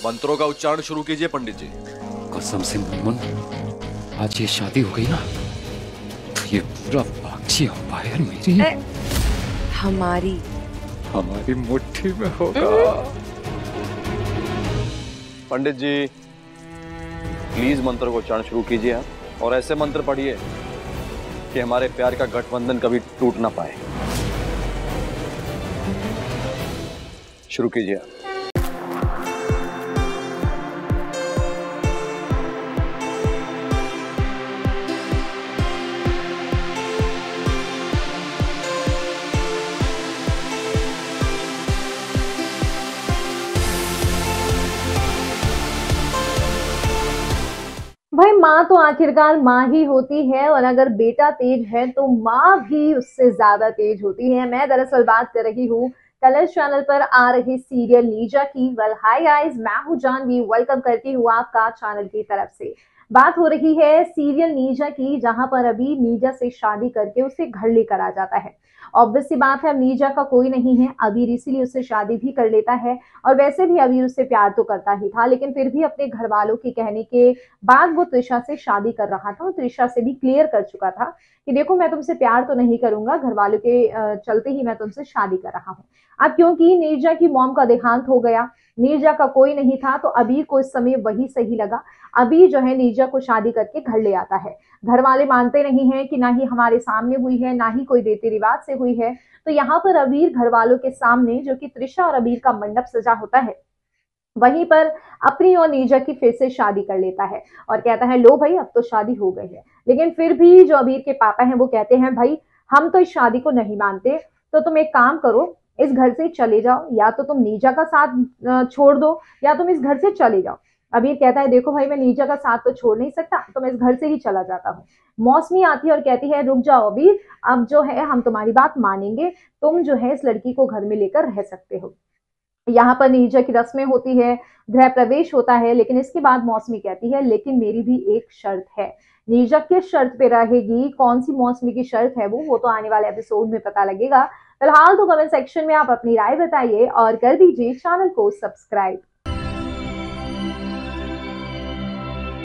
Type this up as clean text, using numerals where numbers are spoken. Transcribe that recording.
मंत्रों का उच्चारण शुरू कीजिए पंडित जी। कसम से मुनमुन, आज ये शादी हो गई ना तो ये पूरा बागची अंपायर मेरी हमारी मुट्ठी में होगा। पंडित जी प्लीज मंत्र को उच्चारण शुरू कीजिए आप, और ऐसे मंत्र पढ़िए कि हमारे प्यार का गठबंधन कभी टूट ना पाए। शुरू कीजिए आप। भाई माँ तो आखिरकार माँ ही होती है, और अगर बेटा तेज है तो माँ भी उससे ज्यादा तेज होती है। मैं दरअसल बात कर रही हूँ कलर्स चैनल पर आ रही सीरियल नीजा की। वेल हाय गाइस, मैं हूँ जानवी, वेलकम करती हूँ आपका चैनल की तरफ से। बात हो रही है सीरियल नीजा की, जहां पर अभी नीजा से शादी करके उसे घर लेकर आ जाता है। ऑब्वियस सी बात है, अब नीजा का कोई नहीं है, अबीर इसीलिए उससे शादी भी कर लेता है। और वैसे भी अबीर उससे प्यार तो करता ही था, लेकिन फिर भी अपने घर वालों के कहने के बाद वो त्रिशा से शादी कर रहा था, और त्रिशा से भी क्लियर कर चुका था कि देखो मैं तुमसे प्यार तो नहीं करूंगा, घर वालों के चलते ही मैं तुमसे शादी कर रहा हूँ। अब क्योंकि नीरजा की मॉम का देहांत हो गया, नीरजा का कोई नहीं था, तो अबीर को इस समय वही सही लगा। अबीर जो है नीरजा को शादी करके घर ले आता है। घर वाले मानते नहीं है कि ना ही हमारे सामने हुई है, ना ही कोई रीति रिवाज से हुई है। तो यहाँ पर अबीर घर वालों के सामने, जो कि त्रिशा और अबीर का मंडप सजा होता है, वहीं पर अपनी और नीरजा की फिर से शादी कर लेता है और कहता है लो भाई अब तो शादी हो गई है। लेकिन फिर भी जो अबीर के पापा हैं वो कहते हैं भाई हम तो इस शादी को नहीं मानते, तो तुम एक काम करो, इस घर से चले जाओ, या तो तुम नीरजा का साथ छोड़ दो या तुम इस घर से चले जाओ। अबीर कहता है देखो भाई मैं नीरजा का साथ तो छोड़ नहीं सकता, तो मैं इस घर से ही चला जाता हूँ। मौसमी आती है और कहती है रुक जाओ अबीर, अब जो है हम तुम्हारी बात मानेंगे, तुम जो है इस लड़की को घर में लेकर रह सकते हो। यहाँ पर नीरजा की रस्में होती है, गृह प्रवेश होता है, लेकिन इसके बाद मौसमी कहती है लेकिन मेरी भी एक शर्त है। नीरजा किस शर्त पे रहेगी, कौन सी मौसमी की शर्त है वो तो आने वाले एपिसोड में पता लगेगा। फिलहाल तो कमेंट सेक्शन में आप अपनी राय बताइए और कर दीजिए चैनल को सब्सक्राइब।